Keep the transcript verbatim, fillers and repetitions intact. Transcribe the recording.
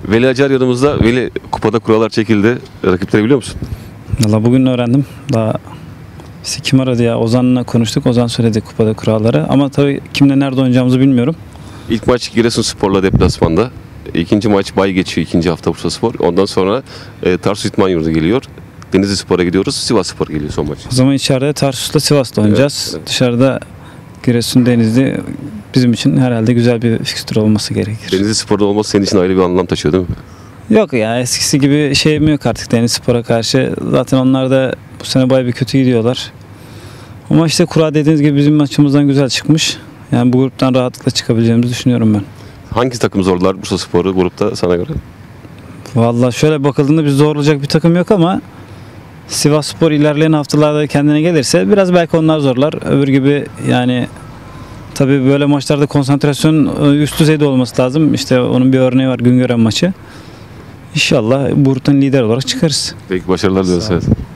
Veli Acar yanımızda. Veli, kupada kurallar çekildi. Rakipleri biliyor musun? Valla bugün öğrendim. Daha işte kim aradı ya? Ozan'la konuştuk. Ozan söyledi kupada kuralları. Ama tabii kimle nerede oynayacağımızı bilmiyorum. İlk maç Giresunspor'la deplasmanda. İkinci maç bay geçiyor, ikinci hafta Bursaspor. Ondan sonra e, Tarsus İtman Yurdu geliyor. Denizli Spor'a gidiyoruz. Sivasspor geliyor son maç. O zaman içeride Tarsus'la Sivas'la oynayacağız. Evet, evet. Dışarıda Giresun, Denizli bizim için herhalde güzel bir fikstür olması gerekir. Denizli Spor'da olması senin için ayrı bir anlam taşıyor değil mi? Yok ya, eskisi gibi şeyim yok artık Denizli Spor'a karşı. Zaten onlar da bu sene bayağı bir kötü gidiyorlar. Ama işte kura dediğiniz gibi bizim maçımızdan güzel çıkmış. Yani bu gruptan rahatlıkla çıkabileceğimizi düşünüyorum ben. Hangi takım zorlar Bursaspor'u grupta sana göre? Vallahi şöyle bakıldığında biz zorlayacak bir takım yok ama Sivasspor ilerleyen haftalarda kendine gelirse biraz belki onlar zorlar. Öbür gibi yani tabii böyle maçlarda konsantrasyon üst düzeyde olması lazım. İşte onun bir örneği var, Güngören maçı. İnşallah bu gruptan lider olarak çıkarız. Peki, başarılar diliyoruz.